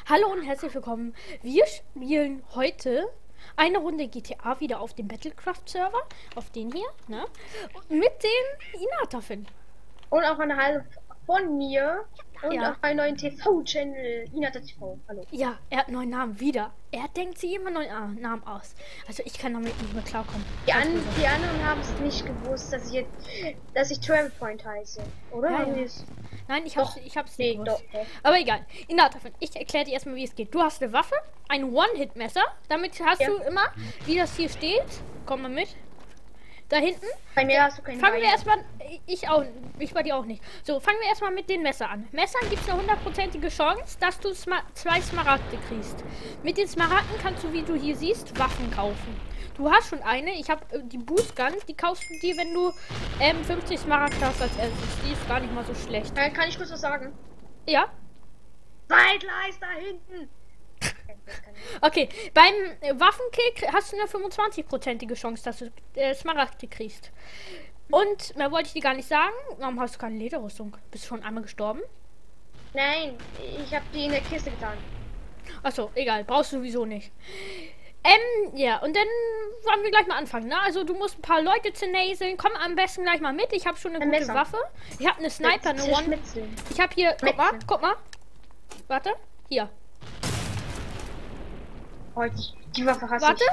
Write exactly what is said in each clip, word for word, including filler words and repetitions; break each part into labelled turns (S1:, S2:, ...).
S1: Hallo und herzlich willkommen. Wir spielen heute eine Runde G T A wieder auf dem Battlecraft-Server, auf den hier, ne? Mit dem Inata-Fin.
S2: Und auch eine Hallo von mir und
S1: Ja.
S2: auf meinem neuen T V-Channel Inata T V. Hallo.
S1: Ja, er hat einen neuen Namen wieder. Er denkt sich immer neuen ah, Namen aus. Also ich kann damit nicht mehr klarkommen.
S2: Die, an, die anderen haben es nicht gewusst, dass ich jetzt, dass ich Travel Point heiße, oder?
S1: Ja,
S2: Haben
S1: ja.
S2: die es?
S1: Nein, ich
S2: Doch.
S1: hab's, ich hab's
S2: Nee,
S1: nicht
S2: doch,
S1: gewusst.
S2: doch.
S1: Aber egal. Inata-Fin, ich erkläre dir erstmal, wie es geht. Du hast eine Waffe, ein One-Hit-Messer. Damit hast
S2: Ja.
S1: du immer, wie das hier steht. Komm mal mit. Da hinten.
S2: Bei mir hast du keinen
S1: Fangen wir
S2: Bein.
S1: erstmal, ich auch, ich bei dir auch nicht. So, fangen wir erstmal mit den Messer an. Messern gibt es eine hundertprozentige Chance, dass du Sma zwei Smaragde kriegst. Mit den Smaragden kannst du, wie du hier siehst, Waffen kaufen. Du hast schon eine, ich habe äh, die Boost Gun, die kaufst du dir, wenn du ähm, fünfzig Smaragde hast als erstes. Die ist gar nicht mal so schlecht.
S2: Äh, kann ich kurz was sagen?
S1: Ja?
S2: Zeitleist da hinten! Das kann ich.
S1: Okay, beim äh, Waffenkick hast du eine fünfundzwanzigprozentige Chance, dass du äh, Smaragde kriegst. Und, mehr wollte ich dir gar nicht sagen, warum hast du keine Lederrüstung? Bist du schon einmal gestorben?
S2: Nein, ich habe die in der Kiste getan.
S1: Achso, egal, brauchst du sowieso nicht. Ähm, ja, und dann wollen wir gleich mal anfangen, ne? Also du musst ein paar Leute zernäseln. Komm am besten gleich mal mit. Ich habe schon eine
S2: Ein
S1: gute
S2: Messer.
S1: Waffe. Ich habe eine Sniper, eine One.
S2: Zerschnitzeln.
S1: Ich habe hier, guck mal,
S2: Metzeln.
S1: guck mal. Warte, hier.
S2: Oh, die, die Waffe hasse
S1: Warte.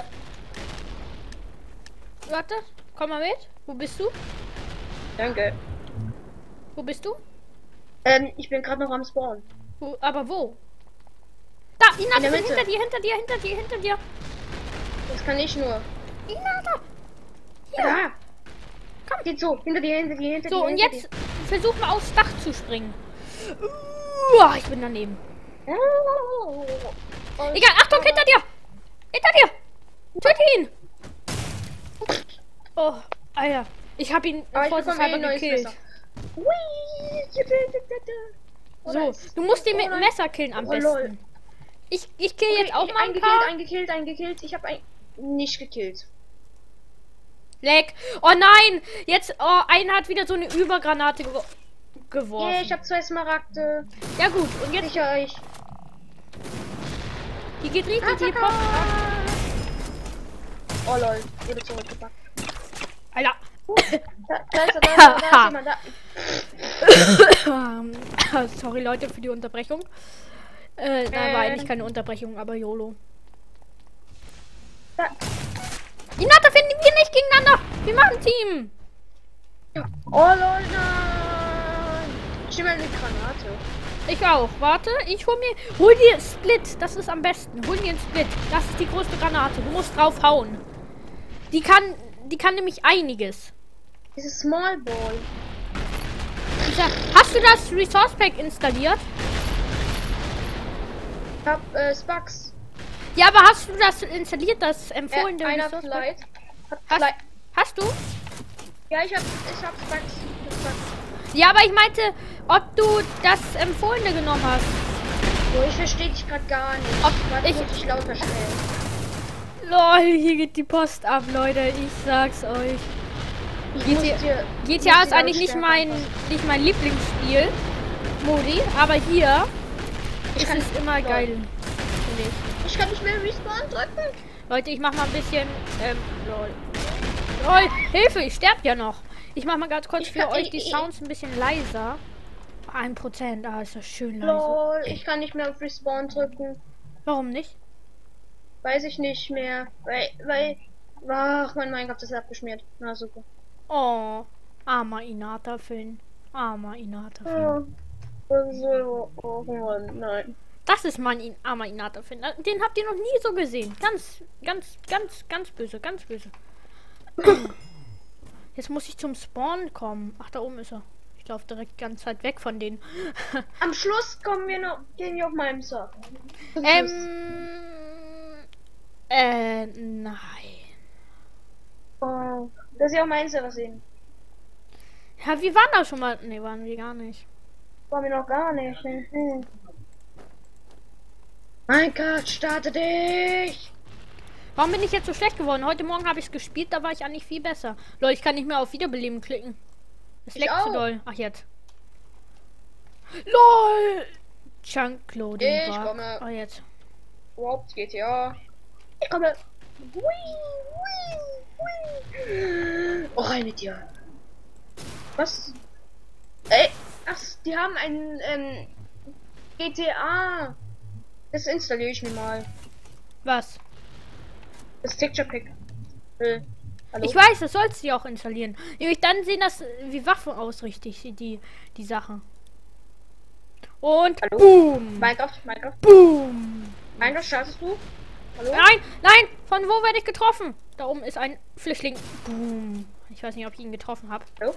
S2: ich.
S1: Warte, komm mal mit. Wo bist du?
S2: Danke.
S1: Wo bist du?
S2: Ähm, ich bin gerade noch am Spawn.
S1: Wo, aber wo? Da, Inata,
S2: In der
S1: hinter
S2: Mitte.
S1: dir, hinter dir, hinter dir, hinter dir.
S2: Das kann ich nur.
S1: Inata. Hier.
S2: Ja. Komm, geht so. Hinter dir, hinter dir, hinter dir.
S1: So, und
S2: hinter
S1: jetzt versuch mal aufs Dach zu springen. Uah, ich bin daneben.
S2: dir. Oh.
S1: Egal, Achtung, hinter dir! Hinter dir! Töte ihn! Oh, Alter. Ich hab ihn
S2: Aber ich bekomme
S1: vorsichtshalber
S2: ein neues
S1: gekillt.
S2: Messer. Hui.
S1: So, du musst den mit dem Messer killen am
S2: Oh,
S1: besten.
S2: lol.
S1: Ich, ich kill
S2: Okay,
S1: jetzt auch
S2: ich-
S1: mal ein
S2: eingekillt,
S1: paar.
S2: eingekillt, eingekillt. Ich habe ein nicht gekillt.
S1: Leck. Oh nein! Jetzt, oh, einer hat wieder so eine Übergranate ge geworfen.
S2: Yeah, ich habe zwei Smaragde.
S1: Ja gut, und jetzt,
S2: Sicher euch.
S1: die geht richtig die
S2: Attacke!
S1: Post.
S2: Oh lol, wurde zurückgepackt.
S1: Alter.
S2: Da, da ist er, da ist er, da ist jemand, da.
S1: Ähm, Sorry Leute für die Unterbrechung. Äh, nein, war eigentlich keine Unterbrechung, aber YOLO.
S2: da.
S1: Inata, finden wir nicht gegeneinander. Wir machen Team.
S2: Oh lol, nein. Ich nehme eine Granate.
S1: Ich auch. Warte, ich hol mir. Hol dir Split. Das ist am besten. Hol dir einen Split. Das ist die größte Granate. Du musst drauf hauen. Die kann. Die kann nämlich einiges.
S2: Dieses Small Ball.
S1: Ich sag, hast du das Resource Pack installiert?
S2: Ich hab äh, Spucks.
S1: Ja, aber hast du das installiert, das empfohlene
S2: Äh, einer
S1: Resource Pack?
S2: Flight. Hat
S1: Hast,
S2: Flight.
S1: hast du?
S2: Ja, ich hab, ich hab Spucks. Spucks.
S1: Ja, aber ich meinte, ob du das empfohlene genommen hast.
S2: Oh, ich verstehe dich gerade gar nicht.
S1: Ob
S2: Warte,
S1: ich-
S2: muss ich lauter stellen.
S1: Lol, hier geht die Post ab, Leute. Ich sag's euch.
S2: Ich
S1: G
S2: muss
S1: T-
S2: dir-
S1: G
S2: muss
S1: T A
S2: die
S1: ist eigentlich nicht
S2: Lautstärke
S1: mein,
S2: anpassen.
S1: nicht mein Lieblingsspiel, Modi, aber hier
S2: Ich
S1: ist
S2: kann-
S1: es immer
S2: Lol.
S1: geil. Finde ich.
S2: Ich kann nicht mehr Respawn drücken.
S1: Leute, ich mach mal ein bisschen, ähm, lol. Lol, Hilfe, ich sterb ja noch. Ich mach mal ganz kurz
S2: Ich
S1: für
S2: kann-
S1: euch
S2: ich-
S1: die
S2: ich-
S1: Sounds ein bisschen leiser. Ein Prozent, da ist das schön leise.
S2: Lol, ich kann nicht mehr auf Respawn drücken.
S1: Warum nicht?
S2: Weiß ich nicht mehr. Weil, weil. Ach, mein Minecraft ist abgeschmiert. Na super.
S1: Oh, armer Inata-Film. Armer Inata-Film.
S2: Oh, so, oh Mann, nein.
S1: Das ist mein In armer Inata-Film. Den habt ihr noch nie so gesehen. Ganz, ganz, ganz, ganz böse, ganz böse. Jetzt muss ich zum Spawn kommen. Ach, da oben ist er. Ich laufe direkt ganz weit weg von denen.
S2: Am Schluss kommen wir noch, gehen wir auf meinem Server. Zum Schluss.
S1: ähm. Äh, nein.
S2: Oh, dass ihr auch meinen Server sehen.
S1: Ja, wir waren da schon mal. Ne, waren wir gar nicht.
S2: War mir noch gar nicht. Mhm. Mein Gott, starte dich!
S1: Warum bin ich jetzt so schlecht geworden? Heute Morgen habe ich es gespielt, da war ich eigentlich viel besser. Leute, ich kann nicht mehr auf Wiederbeleben klicken. Es
S2: Ich
S1: leckt zu
S2: auch.
S1: doll. Ach, jetzt. LOL! Chunk Clothing
S2: Ich
S1: Bar.
S2: komme.
S1: Oh, jetzt.
S2: Überhaupt G T A. Ich komme. Hui, hui, hui. Oh, rein mit dir. Was? Ey, ach, die haben ein ähm, G T A. Das installiere ich mir mal.
S1: Was?
S2: Das Texture Pack. Äh, hallo?
S1: Ich weiß, das sollst du ja auch installieren. Nämlich dann sehen das äh, wie Waffen aus, richtig, die, die Sachen. Und
S2: Hallo?
S1: boom!
S2: Minecraft, Minecraft.
S1: Boom!
S2: Minecraft, startest du? Hallo?
S1: Nein, nein! Von wo werde ich getroffen? Da oben ist ein Flüchtling. Boom! Ich weiß nicht, ob ich ihn getroffen habe.
S2: Hallo?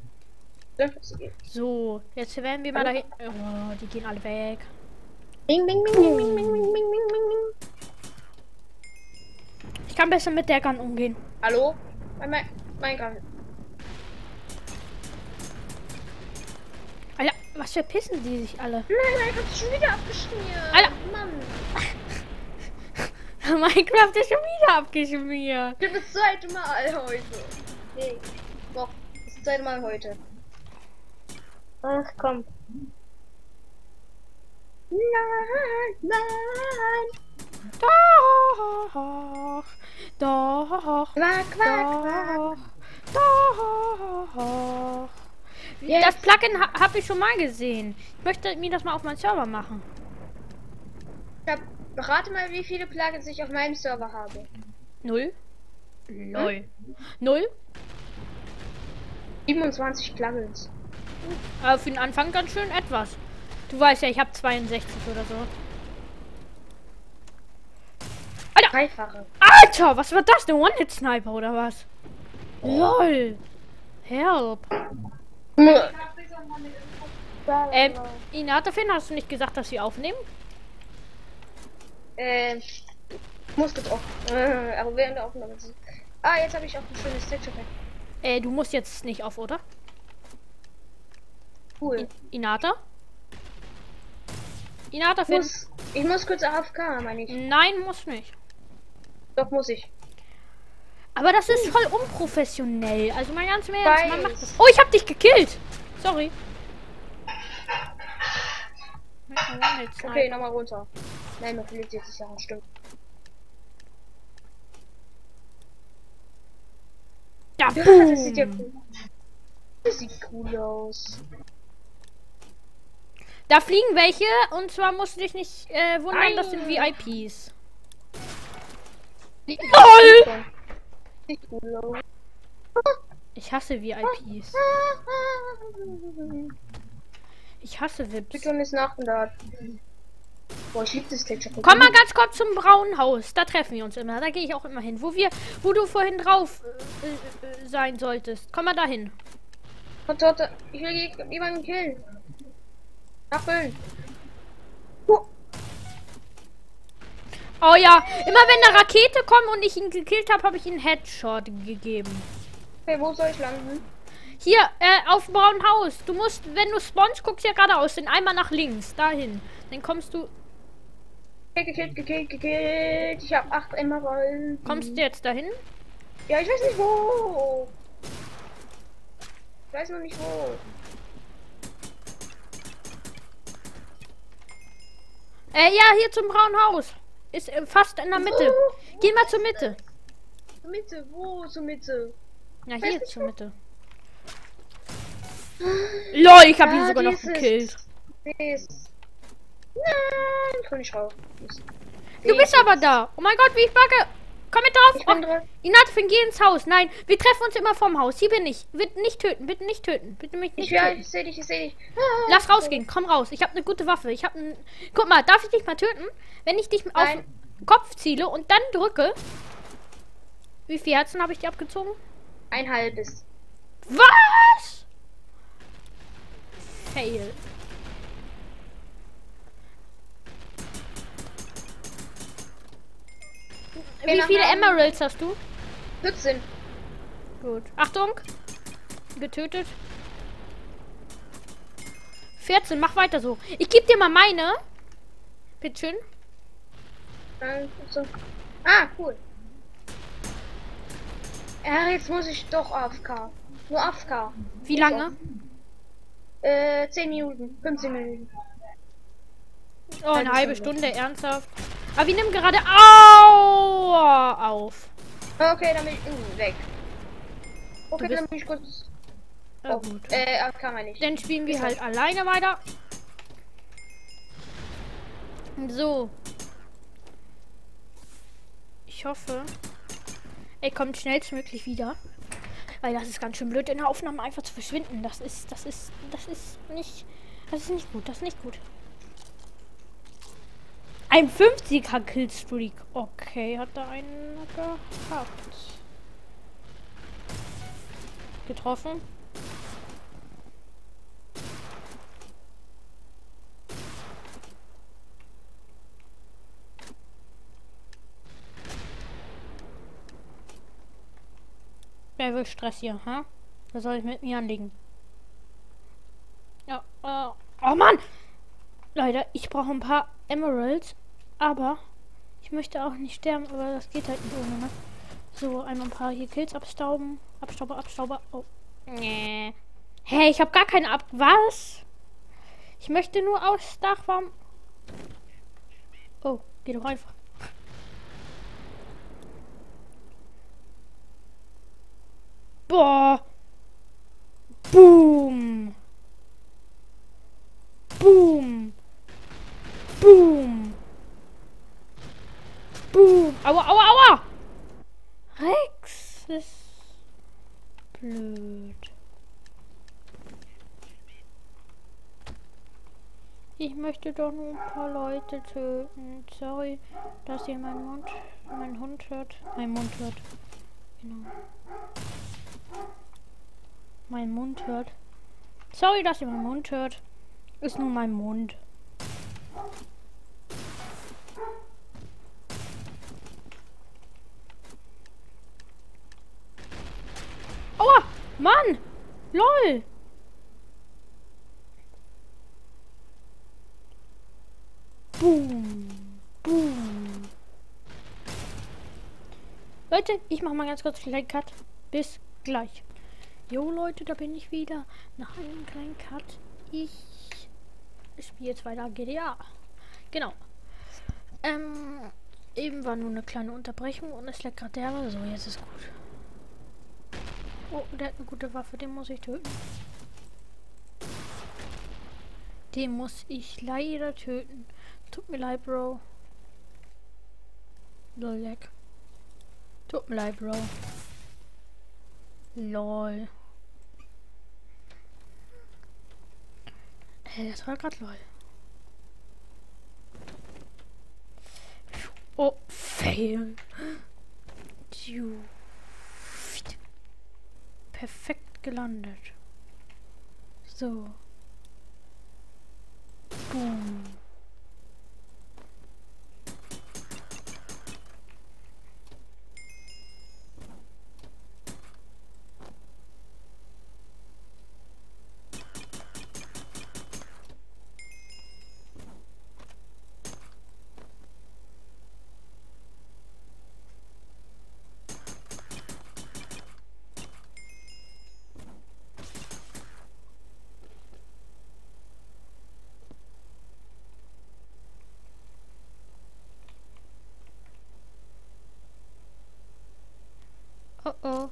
S1: So, jetzt werden wir mal
S2: Hallo?
S1: dahin. Oh, die gehen alle weg.
S2: Bing, bing, bing, bing, bing, bing, bing, bing, bing, bing.
S1: Ich kann besser mit der Gun umgehen.
S2: Hallo? Mein, mein, Minecraft.
S1: Alter, was verpissen die sich alle?
S2: Nein, Minecraft ist schon wieder abgeschmiert.
S1: Alter.
S2: Mann.
S1: Minecraft ist schon wieder abgeschmiert.
S2: Das ist das zweite Mal heute. Nee. Doch, das ist das zweite Mal heute. Ach komm. Nein, nein.
S1: Doch, doch,
S2: Quack, quack, quack.
S1: doch, doch.
S2: Jetzt.
S1: Das Plugin ha habe ich schon mal gesehen. Ich möchte mir das mal auf meinen Server machen.
S2: Ich hab, berate mal, wie viele Plugins ich auf meinem Server habe.
S1: Null. Lol. Null?
S2: siebenundzwanzig Plugins.
S1: Aber für den Anfang ganz schön etwas. Du weißt ja, ich habe zweiundsechzig oder so. Alter!
S2: Dreifache.
S1: Alter, was war das? Eine One-Hit-Sniper oder was? Lol. Help. Ähm, Inata Finn, hast du nicht gesagt, dass sie aufnehmen?
S2: Ähm, musste doch. Äh, aber während der Aufnahme. Ah, jetzt habe ich auch ein schönes Texture Pack.
S1: Äh, du musst jetzt nicht auf, oder?
S2: Cool.
S1: Inata? Inata
S2: Ich
S1: Finn?
S2: muss, ich muss kurz A F K, meine ich.
S1: Nein, muss nicht.
S2: Doch, muss ich.
S1: Aber das ist voll unprofessionell. Also mal ganz im Ernst, man macht
S2: Weiß.
S1: das. Oh, ich hab dich gekillt. Sorry.
S2: Okay, nochmal runter. Nein, man verliert jetzt ja, stimmt.
S1: Ja,
S2: Ja, das sieht ja
S1: boom.
S2: cool. Das sieht cool aus.
S1: Da fliegen welche und zwar musst du dich nicht äh, wundern,
S2: Nein.
S1: das sind V I Ps.
S2: Sieht
S1: LOL!
S2: Sieht cool aus.
S1: Ich hasse V I Ps. Ich hasse Vips.
S2: Bitcoin ist nachgeladen. Boah, ich liebe das Texture Pack.
S1: Komm mal ganz kurz zum braunen Haus. Da treffen wir uns immer. Da gehe ich auch immer hin. Wo wir, wo du vorhin drauf äh, äh, sein solltest. Komm mal dahin.
S2: Gott, Gott, ich will jemanden killen. Abfüllen. Oh.
S1: Oh ja, immer wenn eine Rakete kommt und ich ihn gekillt habe, habe ich ihm einen Headshot gegeben.
S2: Okay, wo soll ich landen?
S1: Hier, äh, auf dem braunen Haus. Du musst, wenn du spawnst, guckst ja geradeaus. Dann einmal nach links. Dahin. Dann kommst du.
S2: Gekillt, gekillt, gekillt, gekillt. Ich habe acht Emeralden.
S1: Kommst du jetzt dahin?
S2: Ja, ich weiß nicht wo. Ich weiß noch nicht wo.
S1: Äh, ja, hier zum braunen Haus. Ist äh, fast in der Mitte. Geh mal zur Mitte.
S2: Zur Mitte, wo zur Mitte?
S1: Ja,
S2: Weiß
S1: hier
S2: nicht
S1: zur
S2: wo.
S1: Mitte. LOL, ich habe ihn
S2: Ah,
S1: sogar noch
S2: dieses-
S1: gekillt.
S2: dieses- Nein, ich komm nicht raus.
S1: Du bist aber da. Oh mein Gott, wie ich backe. Komm mit drauf.
S2: Ich bin
S1: Oh,
S2: drin.
S1: Inatfin, geh ins Haus. Nein, wir treffen uns immer vorm Haus. Hier bin ich. Bitte nicht töten. Bitte nicht töten. Bitte mich nicht
S2: Ich, ja,
S1: töten.
S2: ich seh dich, ich seh dich.
S1: Lass rausgehen. Komm raus. Ich habe eine gute Waffe. Ich habe ein. Guck mal, darf ich dich mal töten? Wenn ich dich auf
S2: Nein.
S1: den Kopf ziele und dann drücke. Wie viele Herzen habe ich dir abgezogen?
S2: Ein halbes.
S1: Was? Fail. Wie
S2: Wir
S1: viele
S2: haben-
S1: Emeralds hast du?
S2: vierzehn.
S1: Gut. Achtung. Getötet. vierzehn, mach weiter so. Ich gebe dir mal meine. Bitteschön.
S2: Dann so. Ah, cool. Ja, jetzt muss ich doch A F K. Nur A F K.
S1: Wie lange?
S2: Äh, zehn Minuten. fünfzehn Minuten.
S1: Oh, eine halbe Stunde, ernsthaft. Aber wir nehmen gerade Au auf.
S2: Okay, dann bin ich uh, weg. Okay,
S1: bist-
S2: dann bin ich kurz.
S1: Oh,
S2: Oh,
S1: gut.
S2: äh, kann man nicht.
S1: Dann spielen wir
S2: Ist
S1: halt alleine weiter. So. Ich hoffe, er kommt schnellstmöglich wieder. Weil das ist ganz schön blöd, in der Aufnahme einfach zu verschwinden. Das ist, das ist, das ist nicht, das ist nicht gut, das ist nicht gut. Ein fünfziger Killstreak. Okay, hat er einen gehabt. Getroffen. Wer will Stress hier, ha? Wer soll ich mit mir anlegen? Ja, äh, oh Mann! Leute, ich brauche ein paar Emeralds, aber ich möchte auch nicht sterben, aber das geht halt nicht ohne, ne? So, einmal ein paar hier Kills abstauben. Abstauber, Abstauber. Oh. Nee. Hey, ich habe gar keine Ab... Was? Ich möchte nur aufs Dach, warum... Oh, geh doch einfach. Boah. Boom. Boom. Boom. Boom. Aua, aua, aua. Rex ist blöd. Ich möchte doch nur ein paar Leute töten. Sorry, dass ihr meinen Mund, meinen Hund hört. Mein Mund hört. Genau. Mein Mund hört. Sorry, dass ihr meinen Mund hört. Ist nur mein Mund. Aua! Mann! LOL! Boom! Boom! Leute, ich mache mal ganz kurz einen kleinen Cut. Bis gleich. Jo Leute, da bin ich wieder. Nach einem kleinen Cut. Ich spiele jetzt weiter G T A. Genau. Ähm, eben war nur eine kleine Unterbrechung und es leckt gerade derbe. So, jetzt ist gut. Oh, der hat eine gute Waffe, den muss ich töten. Den muss ich leider töten. Tut mir leid, Bro. Lol, leck. Tut mir leid, Bro. Lol. Hey, das war gerade lol. Oh, fail. Perfekt gelandet. So. Boom. Oh oh.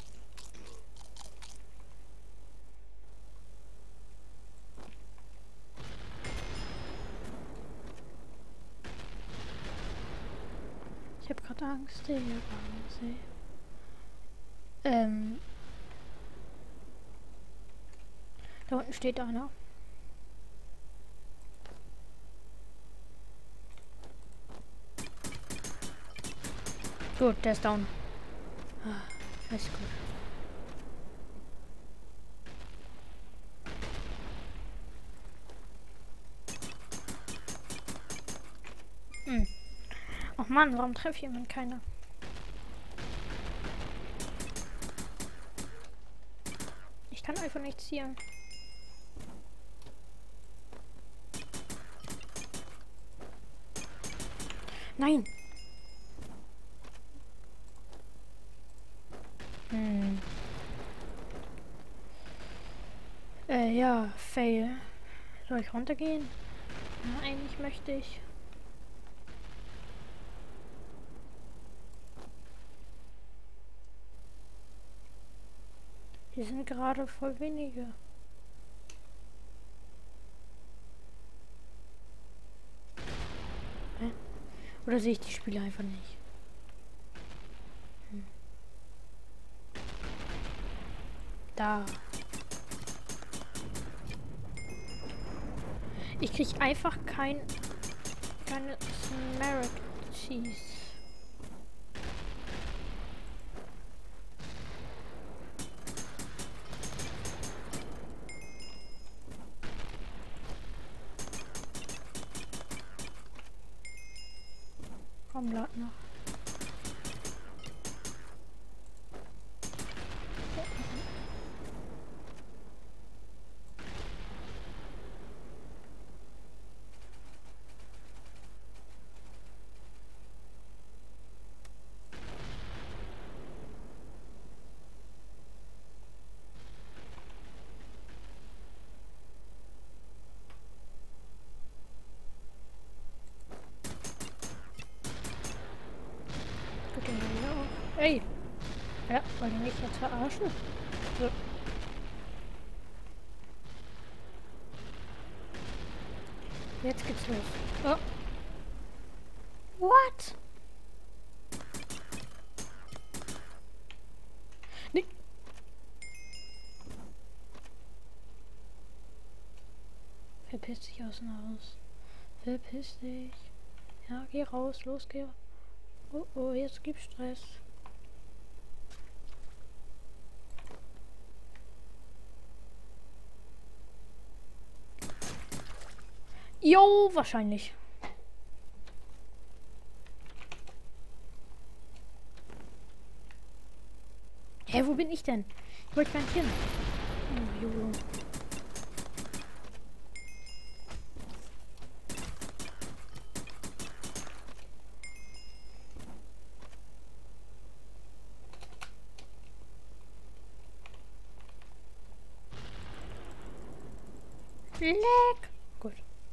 S1: Ich habe gerade Angst, ich hab Angst. Ähm. Da unten steht einer. Gut, der ist down. Ah, ist gut. Hm. Ach Mann, warum treffe ich jemand keiner? Ich kann einfach nicht zielen. Nein. Hm. Äh, ja, fail. Soll ich runtergehen? Ja, eigentlich möchte ich. Hier sind gerade voll wenige. Hä? Oder sehe ich die Spiele einfach nicht? Hm. Da. Ich krieg einfach kein keine Smaragd Cheese. Komm, lad noch. Ey! Ja, wollen die mich jetzt verarschen? So. Jetzt geht's los. Oh. What? Nee. Verpiss dich aus dem Haus. Verpiss dich. Ja, geh raus, los, geh. Oh, oh, jetzt gibt's Stress. Jo, wahrscheinlich. Hä, wo bin ich denn? Ich wollte gar nicht hin. Oh, Jolo. Leck. Gut.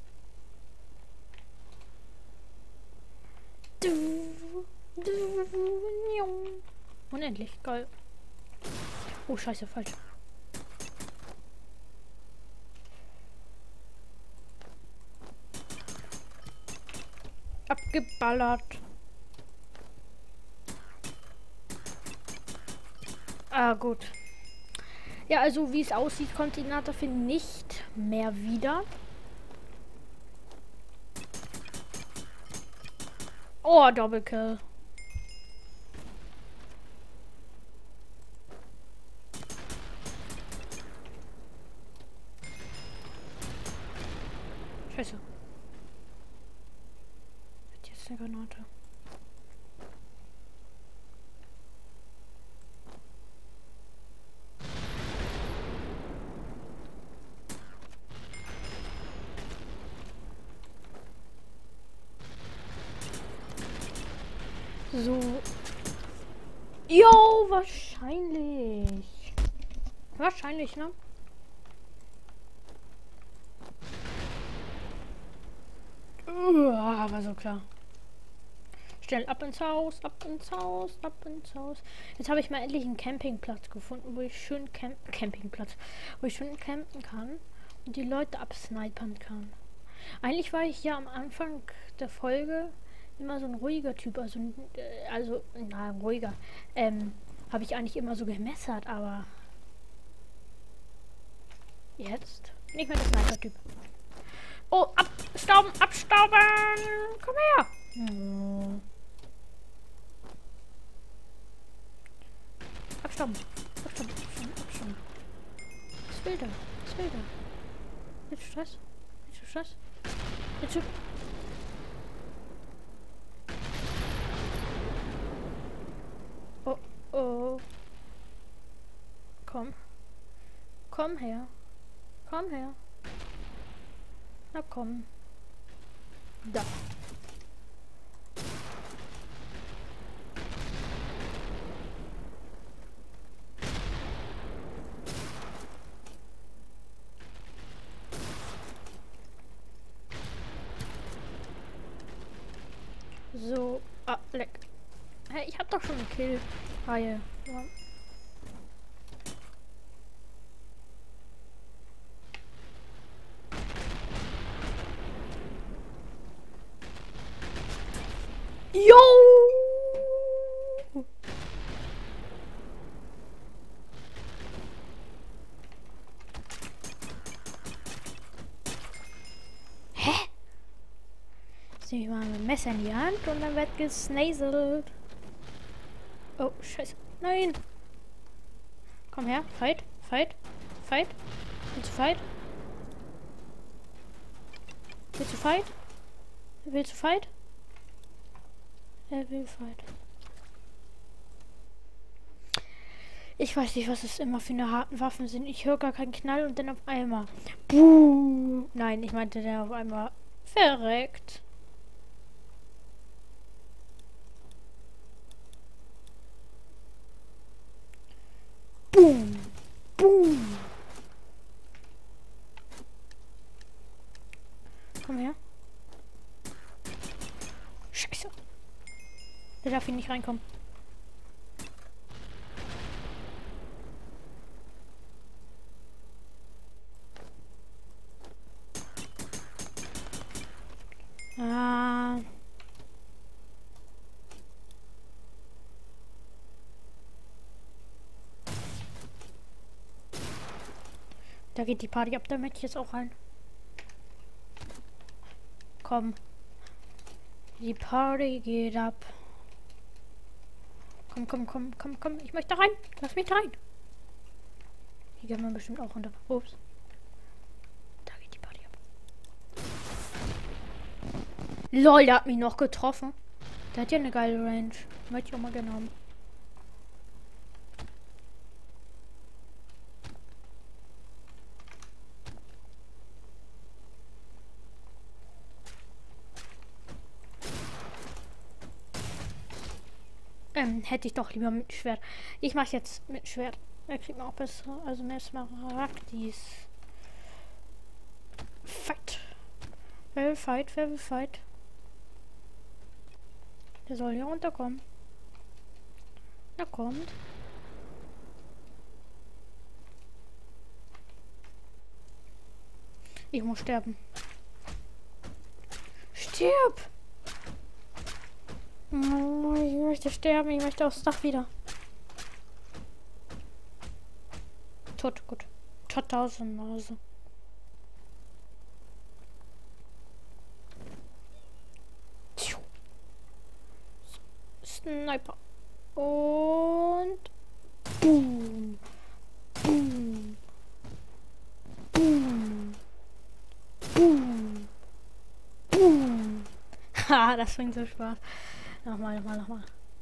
S1: Unendlich, geil. Oh, scheiße, falsch. Abgeballert. Ah, gut. Ja, also wie es aussieht, kommt die Natafin nicht mehr wieder. Oh, Doppelkill. Scheiße. Jetzt eine Granate. So. Jo, wahrscheinlich. Wahrscheinlich, ne? Uah, war so klar. Schnell ab ins Haus, ab ins Haus, ab ins Haus. Jetzt habe ich mal endlich einen Campingplatz gefunden, wo ich schön camp Campingplatz, wo ich schön campen kann und die Leute absnipern kann. Eigentlich war ich ja am Anfang der Folge immer so ein ruhiger Typ, also äh, also na ruhiger. Ähm, habe ich eigentlich immer so gemessert, aber jetzt nicht mehr der Sniper-Typ. Oh, abstauben, abstauben! Komm her! Hm. Abstauben, abstauben, abstauben, abstauben. Was will der? Was will der? Jetzt Stress? Jetzt Stress? Jetzt Oh, oh. Komm. Komm her. Komm her. Na komm. Da. So. Ah, leck. Hey, ich hab doch schon einen Kill. Reihe. Ja. Jo! Hä? Jetzt nehme ich mal mein Messer in die Hand und dann wird gesnaselt. Oh, scheiße. Nein! Komm her. Fight, fight, fight. Willst du fight? Willst du fight? Willst du fight? Er will fight. Ich weiß nicht, was es immer für eine harten Waffen sind. Ich höre gar keinen Knall und dann auf einmal. Buh. Nein, ich meinte der auf einmal verreckt. Boom. Boom. Komm her. Scheiße. Der darf hier nicht reinkommen. Ah. Da geht die Party ab, da möchte ich jetzt auch rein. Komm. Die Party geht ab. Komm, komm, komm, komm, komm. Ich möchte da rein. Lass mich da rein. Hier gehen wir bestimmt auch runter. Ups. Da geht die Party ab. Lol, der hat mich noch getroffen. Der hat ja eine geile Range. Möchte ich auch mal gerne haben. Ähm, hätte ich doch lieber mit Schwert. Ich mache jetzt mit Schwert. Da kriegt man auch bessere, also mehr Smaragdis. Fight. Wer will fight? Wer will fight? Der soll hier runterkommen. Na kommt. Ich muss sterben. Stirb! Oh, ich möchte sterben. Ich möchte aufs Dach wieder. Tot, gut. Tot tausend Nase. Sniper. Und boom. Boom. Boom. Boom. Boom. Ha, das bringt so Spaß. Nochmal, nochmal, nochmal.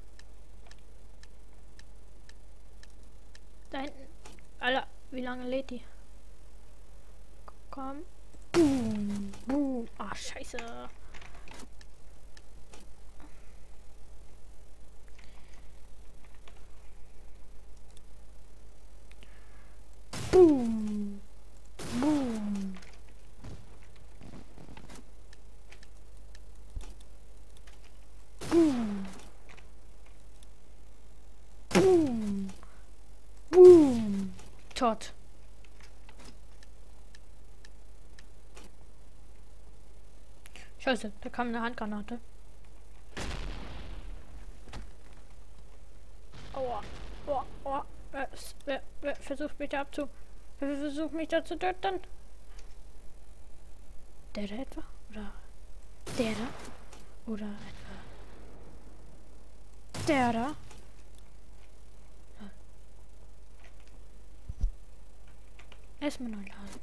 S1: Da hinten. Alter, wie lange lädt die? Komm. Boom. Boom. Ah, scheiße. Boom. Boom. Boom. Boom. Boom. Tot. Scheiße, da kam eine Handgranate. Aua. Aua. Aua. Wer, wer, wer versucht mich da abzu... Wer versucht mich da zu töten? Der da etwa? Oder der da? Oder etwa der da? Ja. Erstmal neu laden.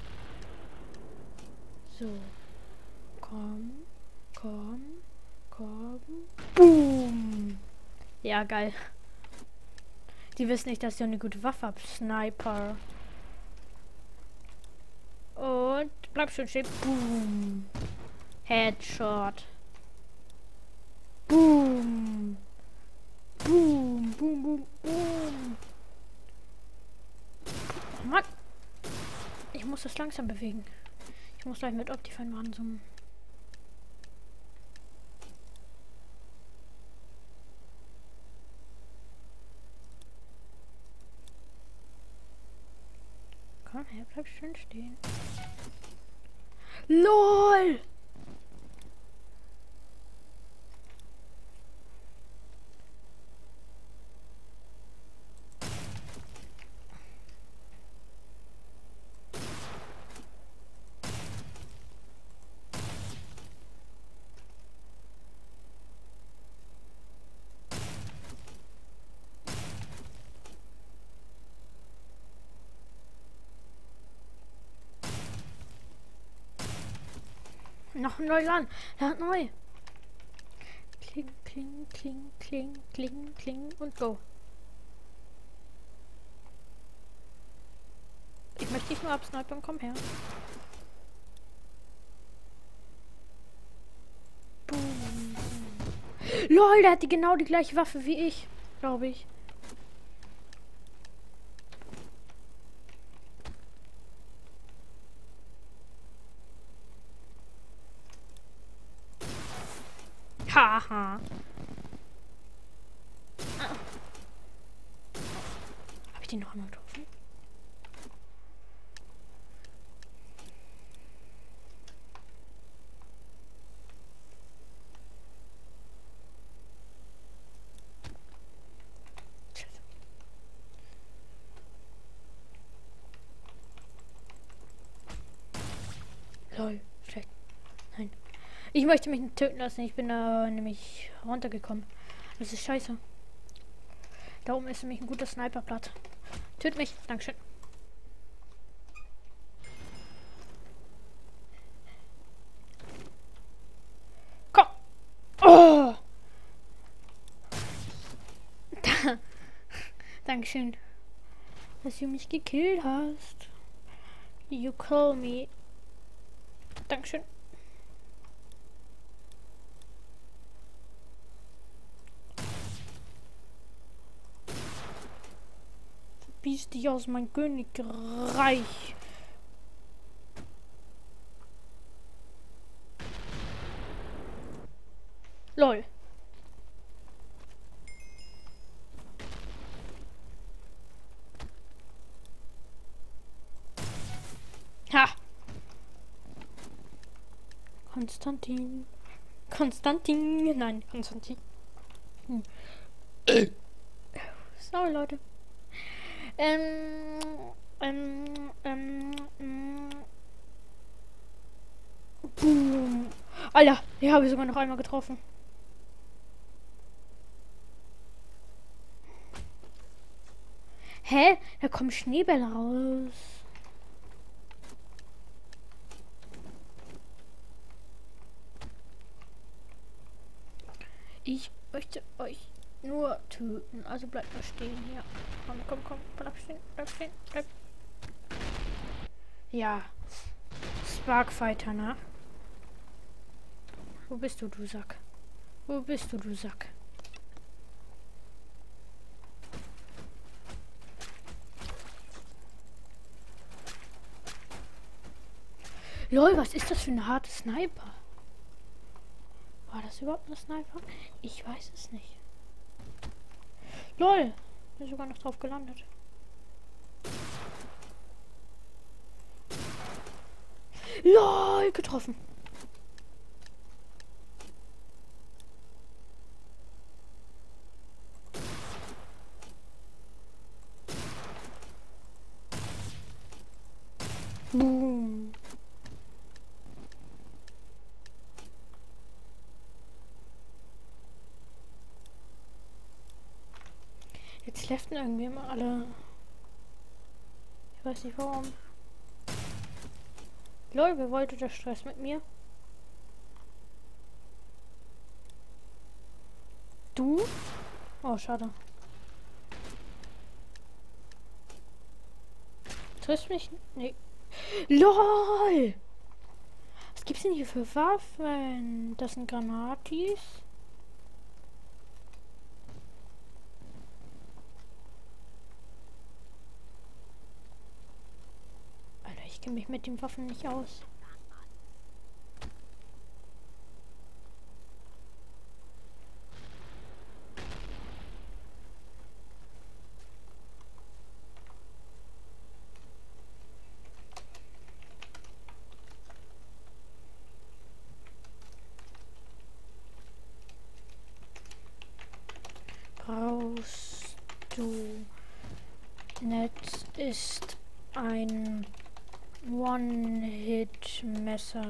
S1: So. Komm. Komm. Komm. Boom. Ja, geil. Die wissen nicht, dass ich eine gute Waffe habe. Sniper. Und bleib schön stehen. Boom. Headshot. Boom. Boom. Boom, boom, boom. Oh Mann. Ich muss das langsam bewegen. Ich muss gleich mit Optifine machen. So. schön stehen. LOL! Noch ein Neuland. Ja, neu. Kling, kling, kling, kling, kling, kling und go. Ich möchte dich nur absnipen, komm her. Boom. LOL, der hat die genau die gleiche Waffe wie ich, glaube ich. Haha. Ah. Habe ich den noch einmal getroffen? Lol, schlecht. Nein. Ich möchte mich nicht töten lassen. Ich bin da nämlich runtergekommen. Das ist scheiße. Da oben ist nämlich ein guter Sniperplatz. Töt mich. Dankeschön. Komm. Oh. Da. Dankeschön. Dass du mich gekillt hast. You call me. Dankeschön. Verbiss dich aus meinem Königreich. Lol. Ha. Konstantin. Konstantin. Nein, Konstantin. Hm. Sorry, Leute. Ähm, ähm, ähm, ähm. Boom. Alter, ich habe sogar noch einmal getroffen. Hä? Da kommen Schneebälle raus. Ich möchte euch nur töten. Also bleibt mal stehen hier. Komm, komm, komm. Bleib stehen, bleib stehen, bleib. Ja. Sparkfighter, ne? Wo bist du, du Sack? Wo bist du, du Sack? Lol, was ist das für eine harte Sniper? War das überhaupt eine Sniper? Ich weiß es nicht. Lol, bin sogar noch drauf gelandet. Lol, getroffen. Boom. Jetzt leften irgendwie immer alle. Ich weiß nicht warum. Lol, wer wollte der Stress mit mir? Du? Oh, schade. Triffst mich? Nee. LOL! Was gibt's denn hier für Waffen? Das sind Granatis. Alter, ich kenne mich mit den Waffen nicht aus. ein One-Hit-Messer.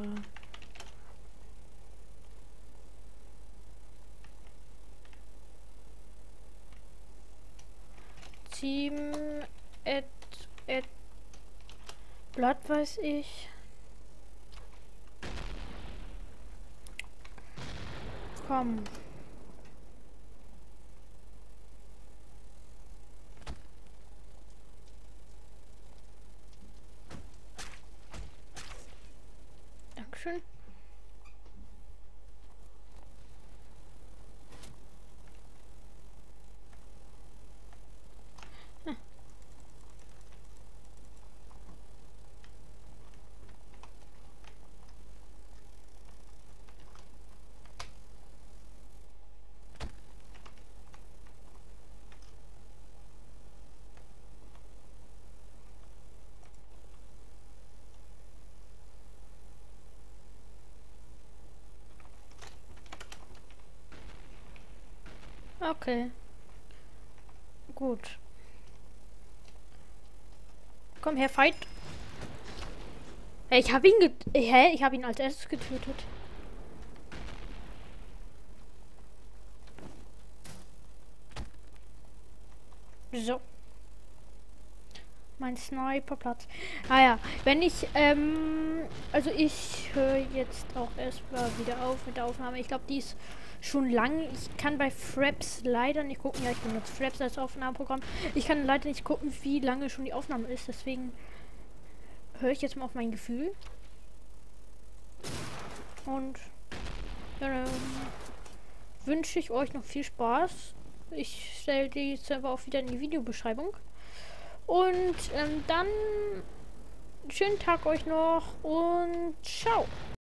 S1: Team et et Blatt weiß ich. Komm. Dankeschön. Hm. Okay. Gut. Komm her, Fight. Hey, ich habe ihn get Hä? Ich habe ihn als erstes getötet. So. Mein Sniperplatz. Ah ja, wenn ich, ähm, also ich höre jetzt auch erstmal wieder auf mit der Aufnahme. Ich glaube, die ist schon lang. Ich kann bei Fraps leider nicht gucken. Ja, ich benutze Fraps als Aufnahmeprogramm. Ich kann leider nicht gucken, wie lange schon die Aufnahme ist. Deswegen höre ich jetzt mal auf mein Gefühl. Und ja, dann wünsche ich euch noch viel Spaß. Ich stelle die Server auch wieder in die Videobeschreibung. Und ähm, dann schönen Tag euch noch und ciao.